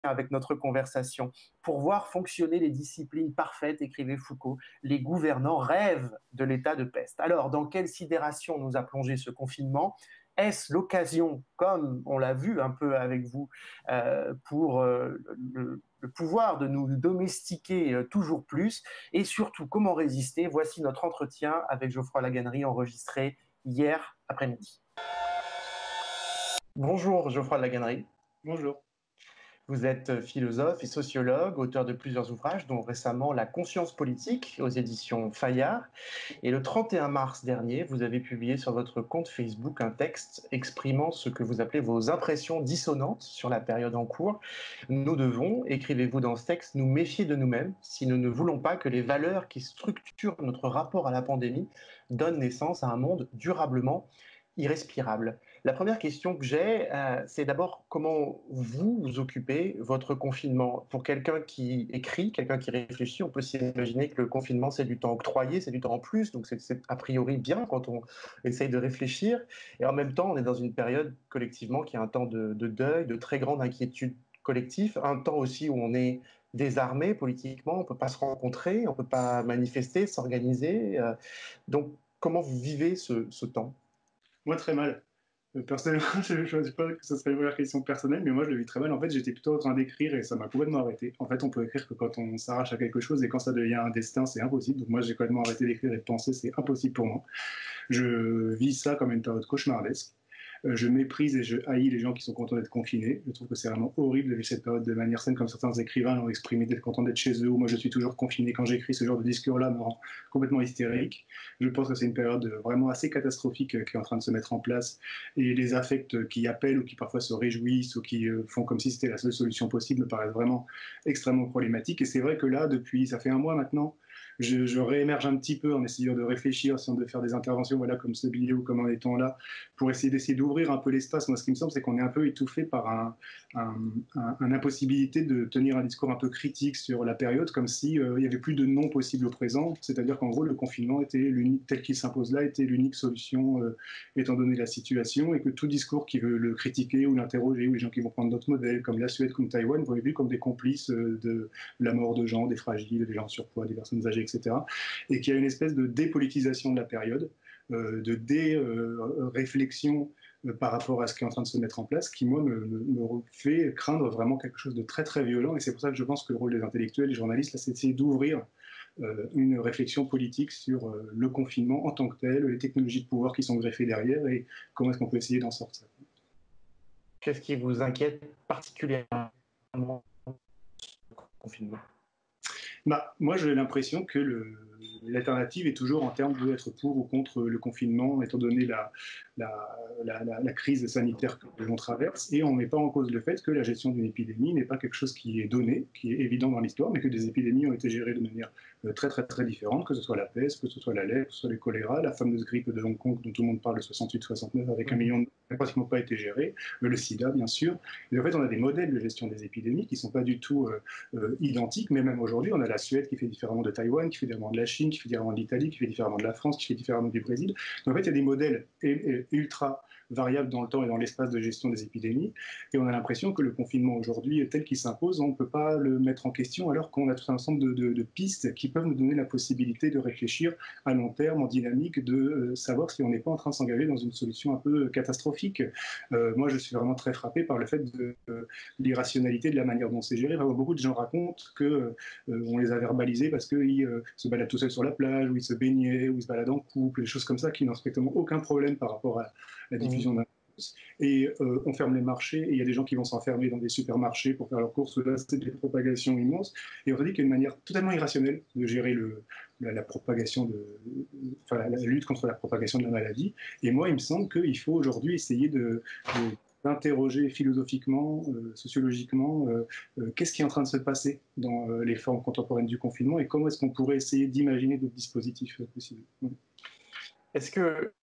avec notre conversation. Pour voir fonctionner les disciplines parfaites, écrivait Foucault, les gouvernants rêvent de l'état de peste. Alors, dans quelle sidération nous a plongé ce confinement? Est-ce l'occasion, comme on l'a vu un peu avec vous, pour le pouvoir de nous domestiquer toujours plus? Et surtout, comment résister? Voici notre entretien avec Geoffroy Laganerie enregistré hier après-midi. Bonjour Geoffroy Laganerie. Bonjour. Vous êtes philosophe et sociologue, auteur de plusieurs ouvrages, dont récemment La conscience politique aux éditions Fayard. Et le 31 mars dernier, vous avez publié sur votre compte Facebook un texte exprimant ce que vous appelez vos impressions dissonantes sur la période en cours. Nous devons, écrivez-vous dans ce texte, nous méfier de nous-mêmes si nous ne voulons pas que les valeurs qui structurent notre rapport à la pandémie donnent naissance à un monde durablement irrespirable. La première question que j'ai, c'est d'abord comment vous occupez votre confinement. Pour quelqu'un qui écrit, quelqu'un qui réfléchit, on peut s'imaginer que le confinement, c'est du temps octroyé, c'est du temps en plus, donc c'est a priori bien quand on essaye de réfléchir. Et en même temps, on est dans une période collectivement qui est un temps de deuil, de très grande inquiétude collective, un temps aussi où on est désarmé politiquement, on ne peut pas se rencontrer, on ne peut pas manifester, s'organiser. Donc, comment vous vivez ce temps? Moi, très mal. Personnellement, je ne choisis pas que ce serait une première question personnelle, mais moi, je le vis très mal. En fait, j'étais plutôt en train d'écrire et ça m'a complètement arrêté. En fait, on peut écrire que quand on s'arrache à quelque chose et quand ça devient un destin, c'est impossible. Donc moi, j'ai complètement arrêté d'écrire et de penser, c'est impossible pour moi. Je vis ça comme une période cauchemardesque. Je méprise et je haïs les gens qui sont contents d'être confinés. Je trouve que c'est vraiment horrible de vivre cette période de manière saine, comme certains écrivains l'ont exprimé, d'être contents d'être chez eux. Moi, je suis toujours confiné. Quand j'écris ce genre de discours-là, me rend complètement hystérique. Je pense que c'est une période vraiment assez catastrophique qui est en train de se mettre en place. Et les affects qui appellent ou qui parfois se réjouissent ou qui font comme si c'était la seule solution possible me paraissent vraiment extrêmement problématiques. Et c'est vrai que là, depuis, ça fait un mois maintenant, je réémerge un petit peu en essayant de réfléchir, en essayant de faire des interventions, voilà, comme ce billet ou comme en étant là, pour essayer d'essayer d'ouvrir un peu l'espace. Moi, ce qui me semble, c'est qu'on est un peu étouffé par une impossibilité de tenir un discours un peu critique sur la période, comme si il y avait plus de non possible au présent. C'est-à-dire qu'en gros, le confinement était l'unique, tel qu'il s'impose là, était l'unique solution, étant donné la situation, et que tout discours qui veut le critiquer ou l'interroger, ou les gens qui vont prendre d'autres modèles, comme la Suède, comme Taïwan, vont être vus comme des complices de la mort de gens, des fragiles, des gens en surpoids, des personnes âgées, etc. Et qu'il y a une espèce de dépolitisation de la période, de dé-réflexion par rapport à ce qui est en train de se mettre en place, qui, moi, me fait craindre vraiment quelque chose de très, très violent. Et c'est pour ça que je pense que le rôle des intellectuels, des journalistes, là, c'est d'essayer d'ouvrir une réflexion politique sur le confinement en tant que tel, les technologies de pouvoir qui sont greffées derrière, et comment est-ce qu'on peut essayer d'en sortir. Qu'est-ce qui vous inquiète particulièrement au confinement? Bah, moi, j'ai l'impression que l'alternative est toujours en termes d'être pour ou contre le confinement, étant donné la crise sanitaire que l'on traverse, et on ne met pas en cause le fait que la gestion d'une épidémie n'est pas quelque chose qui est donné, qui est évident dans l'histoire, mais que des épidémies ont été gérées de manière très très très différente, que ce soit la peste, que ce soit la lèpre, que ce soit le choléra, la fameuse grippe de Hong Kong dont tout le monde parle de 68-69 avec 1 million de n'a pratiquement pas été gérée, le sida bien sûr. Et en fait, on a des modèles de gestion des épidémies qui ne sont pas du tout identiques, mais même aujourd'hui, on a la Suède qui fait différemment de Taïwan, qui fait différemment de la Chine, qui fait différemment de l'Italie, qui fait différemment de la France, qui fait différemment du Brésil. Donc en fait, il y a des modèles ultra variables dans le temps et dans l'espace de gestion des épidémies, et on a l'impression que le confinement aujourd'hui, tel qu'il s'impose, on ne peut pas le mettre en question alors qu'on a tout un ensemble de pistes qui peuvent nous donner la possibilité de réfléchir à long terme, en dynamique, de savoir si on n'est pas en train de s'engager dans une solution un peu catastrophique. Moi, je suis vraiment très frappé par le fait de l'irrationalité de la manière dont c'est géré. Vraiment, beaucoup de gens racontent que on les a verbalisés parce qu'ils se baladent tout seuls sur la plage, ou ils se baignaient, ou ils se baladent en couple, des choses comme ça qui n'ont strictement aucun problème par rapport à la diffusion d'un virus. Et on ferme les marchés, et il y a des gens qui vont s'enfermer dans des supermarchés pour faire leurs courses. Là, c'est des propagations immenses. Et on se dit qu'il y a une manière totalement irrationnelle de gérer la propagation la lutte contre la propagation de la maladie. Et moi, il me semble qu'il faut aujourd'hui essayer d'interroger philosophiquement, sociologiquement, qu'est-ce qui est en train de se passer dans les formes contemporaines du confinement, et comment est-ce qu'on pourrait essayer d'imaginer d'autres dispositifs possibles. Est-ce que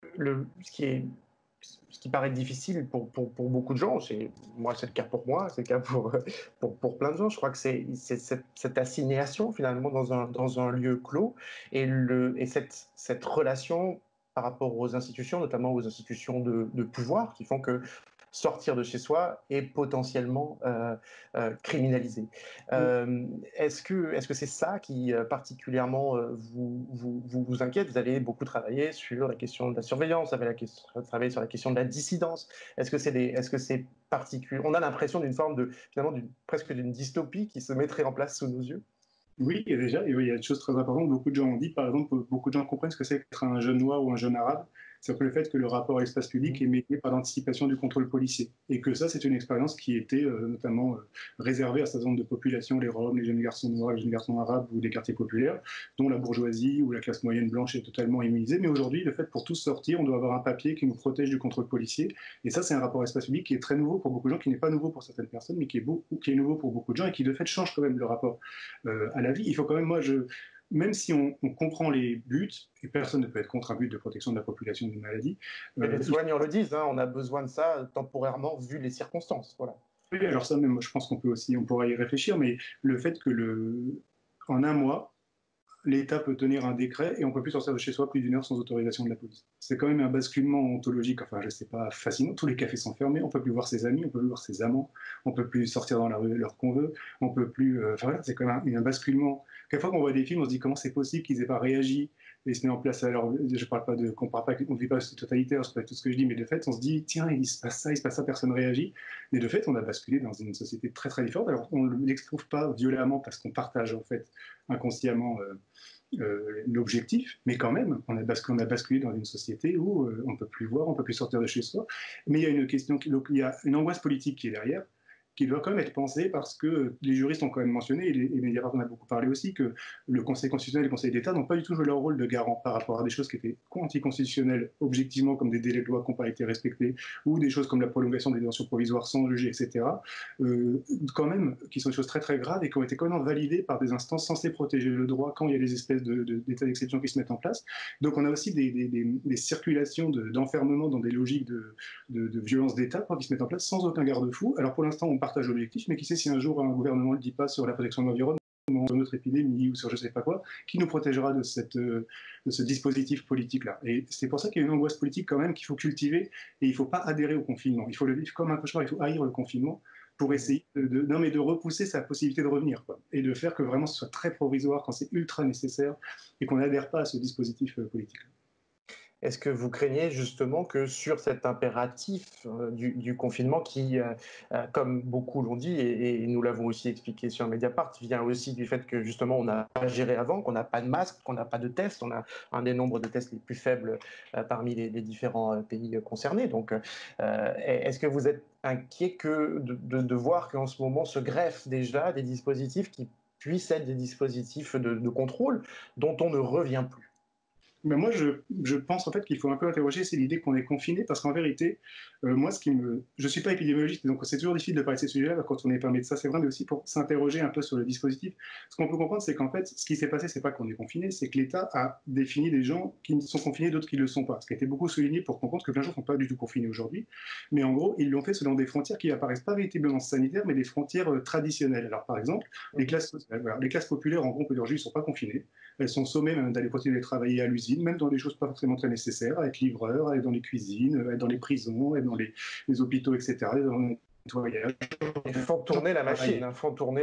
ce qui paraît difficile pour beaucoup de gens, moi c'est le cas pour moi, c'est le cas pour plein de gens, je crois que c'est cette assignation finalement dans un lieu clos, et cette relation par rapport aux institutions, notamment aux institutions de pouvoir, qui font que sortir de chez soi est potentiellement criminalisé. Est-ce que c'est ça qui particulièrement vous inquiète? Vous avez beaucoup travaillé sur la question de la surveillance, vous avez travaillé sur la question de la dissidence. Est-ce que c'est particulier? On a l'impression d'une forme de, finalement, presque d'une dystopie qui se mettrait en place sous nos yeux. Oui, et déjà, il y a des choses très importantes. Beaucoup de gens ont dit, par exemple, beaucoup de gens comprennent ce que c'est qu'être un jeune noir ou un jeune arabe. C'est que le fait que le rapport à l'espace public est médié par l'anticipation du contrôle policier. Et que ça, c'est une expérience qui était notamment réservée à ce certain nombre de populations, les Roms, les jeunes garçons noirs, les jeunes garçons arabes ou des quartiers populaires, dont la bourgeoisie ou la classe moyenne blanche est totalement immunisée. Mais aujourd'hui, le fait pour tous sortir, on doit avoir un papier qui nous protège du contrôle policier. Et ça, c'est un rapport à l'espace public qui est très nouveau pour beaucoup de gens, qui n'est pas nouveau pour certaines personnes, mais qui est nouveau pour beaucoup de gens et qui, de fait, change quand même le rapport à la vie. Il faut quand même, même si on comprend les buts, et personne ne peut être contre un but de protection de la population d'une maladie. Les soignants le disent, hein, on a besoin de ça temporairement vu les circonstances. Voilà. Oui, alors ça, même, je pense on pourra y réfléchir, mais le fait que en un mois, l'État peut tenir un décret et on ne peut plus sortir de chez soi plus d'une heure sans autorisation de la police. C'est quand même un basculement ontologique, enfin je sais pas, fascinant. Tous les cafés sont fermés, on ne peut plus voir ses amis, on ne peut plus voir ses amants, on ne peut plus sortir dans la rue l'heure qu'on veut, on peut plus... Enfin voilà, c'est quand même un basculement. Quelquefois qu'on voit des films, on se dit comment c'est possible qu'ils n'aient pas réagi et se met en place. Alors je parle pas de... on ne vit pas totalitaire, c'est pas tout ce que je dis, mais de fait on se dit tiens, il se passe ça, personne ne réagit. Mais de fait on a basculé dans une société très très différente. Alors on ne l'exprouve pas violemment parce qu'on partage en fait inconsciemment... l'objectif, mais quand même, on a basculé dans une société où on ne peut plus voir, on ne peut plus sortir de chez soi. Mais il y a une question, il y a une angoisse politique qui est derrière, qui doit quand même être pensée parce que les juristes ont quand même mentionné, et les Mediapart en a beaucoup parlé aussi, que le Conseil constitutionnel et le Conseil d'État n'ont pas du tout joué leur rôle de garant par rapport à des choses qui étaient anticonstitutionnelles, objectivement, comme des délais de loi qui n'ont pas été respectés, ou des choses comme la prolongation des détentions provisoires sans juger, etc., quand même, qui sont des choses très très graves et qui ont été quand même validées par des instances censées protéger le droit quand il y a des espèces d'états d'exception qui se mettent en place. Donc on a aussi des circulations d'enfermement dans des logiques de violence d'État qui se mettent en place sans aucun garde-fou. Alors pour l'instant, on partage l'objectif, mais qui sait si un jour un gouvernement ne le dit pas sur la protection de l'environnement, sur notre épidémie ou sur je ne sais pas quoi, qui nous protégera de ce dispositif politique-là. Et c'est pour ça qu'il y a une angoisse politique quand même qu'il faut cultiver et il ne faut pas adhérer au confinement. Il faut le vivre comme un cauchemar, il faut haïr le confinement pour essayer de repousser sa possibilité de revenir, quoi, et de faire que vraiment ce soit très provisoire quand c'est ultra nécessaire et qu'on n'adhère pas à ce dispositif politique. Est-ce que vous craignez justement que sur cet impératif du confinement qui, comme beaucoup l'ont dit, et nous l'avons aussi expliqué sur Mediapart, vient aussi du fait que justement on n'a pas géré avant, qu'on n'a pas de masque, qu'on n'a pas de tests, on a un des nombres de tests les plus faibles parmi les différents pays concernés. Donc est-ce que vous êtes inquiet de voir qu'en ce moment se greffent déjà des dispositifs qui puissent être des dispositifs de contrôle dont on ne revient plus? Mais moi, je pense en fait qu'il faut un peu interroger, c'est l'idée qu'on est confiné, parce qu'en vérité, moi, je suis pas épidémiologiste, donc c'est toujours difficile de parler de ces sujets-là quand on n'est pas médecin, c'est vrai, mais aussi pour s'interroger un peu sur le dispositif. Ce qu'on peut comprendre, c'est qu'en fait, ce qui s'est passé, c'est pas qu'on est confiné, c'est que l'État a défini des gens qui sont confinés, d'autres qui ne le sont pas. Ce qui a été beaucoup souligné pour comprendre que plein de gens ne sont pas du tout confinés aujourd'hui, mais en gros, ils l'ont fait selon des frontières qui apparaissent pas véritablement sanitaires, mais des frontières traditionnelles. Alors par exemple, les classes populaires, en gros, on peut dire, ne sont pas confinées. Elles sont sommées même d'aller continuer à travailler à l'usine, même dans des choses pas forcément très nécessaires, être livreur, être dans les cuisines, être dans les prisons, être dans les hôpitaux, etc., dans le nettoyage. Ils font tourner la machine, hein, font tourner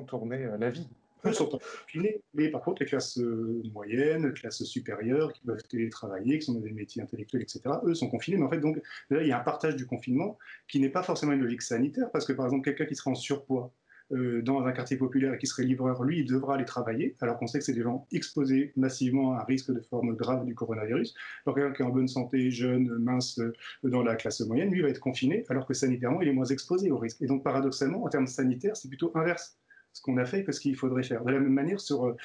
la vie. Eux sont confinés, mais par contre, les classes moyennes, classes supérieures, qui peuvent télétravailler, qui sont dans des métiers intellectuels, etc., eux sont confinés. Mais en fait, donc, là, il y a un partage du confinement qui n'est pas forcément une logique sanitaire, parce que par exemple, quelqu'un qui serait en surpoids, dans un quartier populaire et qui serait livreur, lui, il devra aller travailler, alors qu'on sait que c'est des gens exposés massivement à un risque de forme grave du coronavirus. Alors quelqu'un qui est en bonne santé, jeune, mince, dans la classe moyenne, lui va être confiné, alors que sanitairement, il est moins exposé au risque. Et donc, paradoxalement, en termes sanitaires, c'est plutôt inverse ce qu'on a fait que ce qu'il faudrait faire. De la même manière, sur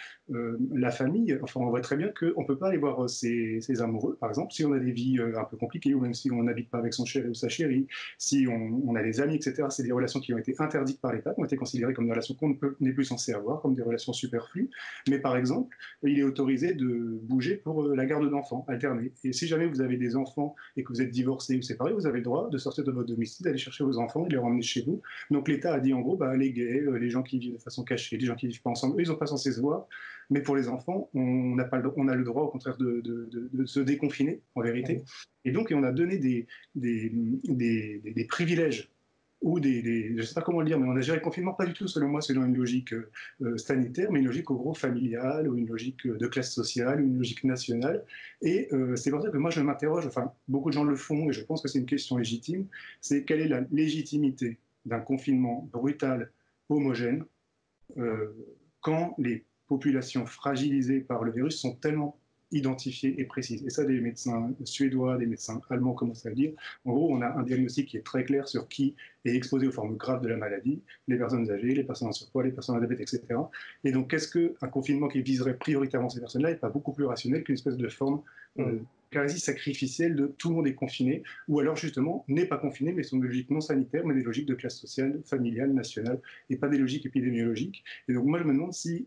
la famille, enfin, on voit très bien qu'on ne peut pas aller voir ses amoureux, par exemple, si on a des vies un peu compliquées, ou même si on n'habite pas avec son chéri ou sa chérie, si on a des amis, etc. C'est des relations qui ont été interdites par l'État, qui ont été considérées comme des relations qu'on n'est plus censé avoir, comme des relations superflues. Mais par exemple, il est autorisé de bouger pour la garde d'enfants, alternée. Et si jamais vous avez des enfants et que vous êtes divorcé ou séparé, vous avez le droit de sortir de votre domicile, d'aller chercher vos enfants et les ramener chez vous. Donc l'État a dit en gros, les gays, les gens qui vivent de façon cachée. Les gens qui ne vivent pas ensemble, eux, ils n'ont pas censé se voir. Mais pour les enfants, on a le droit, au contraire, de se déconfiner, en vérité. Et donc, on a donné des privilèges ou je ne sais pas comment le dire, mais on a géré le confinement pas du tout, selon moi, selon une logique sanitaire, mais une logique au gros familiale, ou une logique de classe sociale, ou une logique nationale. Et c'est pour ça que moi, je m'interroge, enfin, beaucoup de gens le font, et je pense que c'est une question légitime, c'est quelle est la légitimité d'un confinement brutal, homogène, quand les populations fragilisées par le virus sont tellement identifiées et précises. Et ça, des médecins suédois, des médecins allemands commencent à le dire. En gros, on a un diagnostic qui est très clair sur qui est exposé aux formes graves de la maladie, les personnes âgées, les personnes en surpoids, les personnes à diabète, etc. Et donc, qu'est-ce qu'un confinement qui viserait prioritairement ces personnes-là n'est pas beaucoup plus rationnel qu'une espèce de forme quasi sacrificielle de tout le monde est confiné, ou alors justement n'est pas confiné, mais sont des logiques non sanitaires, mais des logiques de classe sociale, familiale, nationale, et pas des logiques épidémiologiques. Et donc moi je me demande si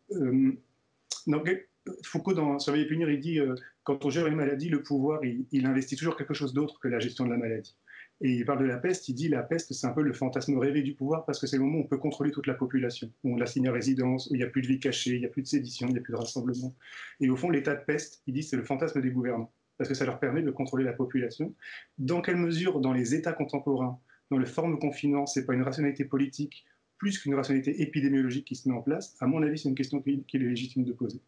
Foucault, dans Surveiller et punir, il dit quand on gère une maladie, le pouvoir, il investit toujours quelque chose d'autre que la gestion de la maladie. Et il parle de la peste, il dit la peste, c'est un peu le fantasme rêvé du pouvoir parce que c'est le moment où on peut contrôler toute la population, où on l'assigne à résidence, où il n'y a plus de vie cachée, il n'y a plus de sédition, il n'y a plus de rassemblement. Et au fond, l'état de peste, il dit c'est le fantasme des gouvernants parce que ça leur permet de contrôler la population. Dans quelle mesure, dans les États contemporains, dans le forme confinement, ce n'est pas une rationalité politique plus qu'une rationalité épidémiologique qui se met en place? À mon avis, c'est une question qu'il est légitime de poser.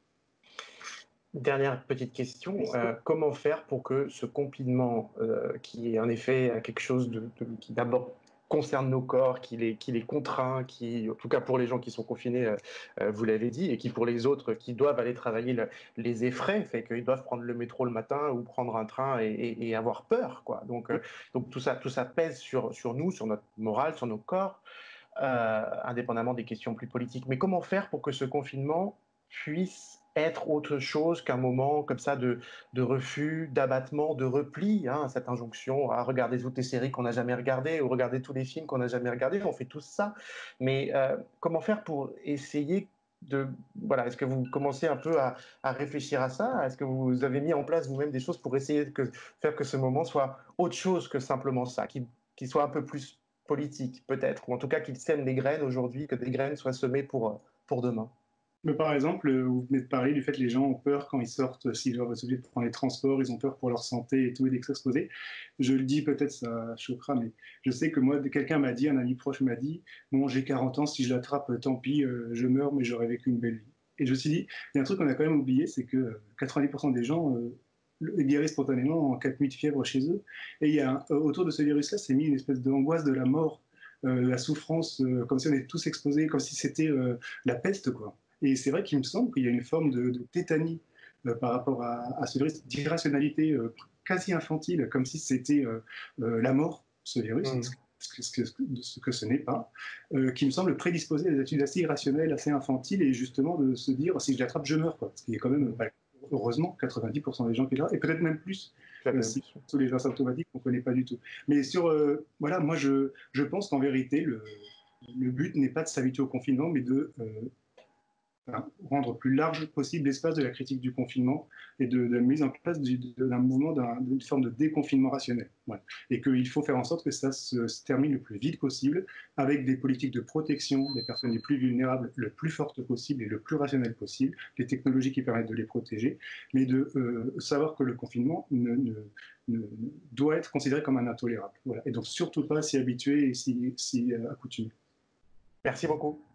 Dernière petite question, comment faire pour que ce confinement, qui est en effet quelque chose qui d'abord concerne nos corps, qui les contraint, qui, en tout cas pour les gens qui sont confinés, vous l'avez dit, et qui pour les autres qui doivent aller travailler les effraie, fait qu'ils doivent prendre le métro le matin ou prendre un train et avoir peur, quoi. Donc tout ça pèse sur nous, sur notre morale, sur nos corps, indépendamment des questions plus politiques. Mais comment faire pour que ce confinement puisse être autre chose qu'un moment comme ça de refus, d'abattement, de repli, hein, cette injonction à regarder toutes les séries qu'on n'a jamais regardées ou regarder tous les films qu'on n'a jamais regardés, on fait tous ça. Mais comment faire pour essayer voilà, est-ce que vous commencez un peu à réfléchir à ça? Est-ce que vous avez mis en place vous-même des choses pour essayer de faire que ce moment soit autre chose que simplement ça, qu'il soit un peu plus politique peut-être, ou en tout cas qu'il sème des graines aujourd'hui, que des graines soient semées pour demain? Mais par exemple, vous venez de parler du fait que les gens ont peur quand ils sortent, s'ils doivent être obligés de prendre les transports, ils ont peur pour leur santé et tout, et d'exposer. Je le dis, peut-être ça choquera, mais je sais que moi, quelqu'un m'a dit, un ami proche m'a dit, bon, j'ai 40 ans, si je l'attrape, tant pis, je meurs, mais j'aurais vécu une belle vie. Et je me suis dit, il y a un truc qu'on a quand même oublié, c'est que 90% des gens guérissent spontanément en 4 nuits de fièvre chez eux. Et il y a, autour de ce virus-là, c'est mis une espèce d'angoisse de la mort, la souffrance, comme si on était tous exposés, comme si c'était la peste, quoi. Et c'est vrai qu'il me semble qu'il y a une forme de tétanie par rapport à ce virus, d'irrationalité quasi infantile, comme si c'était la mort, ce virus, ce que ce n'est pas, qui me semble prédisposer à des attitudes assez irrationnelles, assez infantiles, et justement de se dire, si je l'attrape, je meurs, quoi. Ce qui est quand même, heureusement, 90% des gens qui l'ont, et peut-être même plus, si tous les asymptomatiques qu'on ne connaît pas du tout. Mais voilà, moi je pense qu'en vérité, le but n'est pas de s'habituer au confinement, mais de rendre plus large possible l'espace de la critique du confinement et de la mise en place d'un mouvement, d'une forme de déconfinement rationnel. Voilà. Et qu'il faut faire en sorte que ça se termine le plus vite possible avec des politiques de protection des personnes les plus vulnérables le plus fortes possible et le plus rationnel possible, des technologies qui permettent de les protéger, mais de savoir que le confinement doit être considéré comme un intolérable. Voilà. Et donc surtout pas s'y habituer et s'y accoutumer. Merci beaucoup.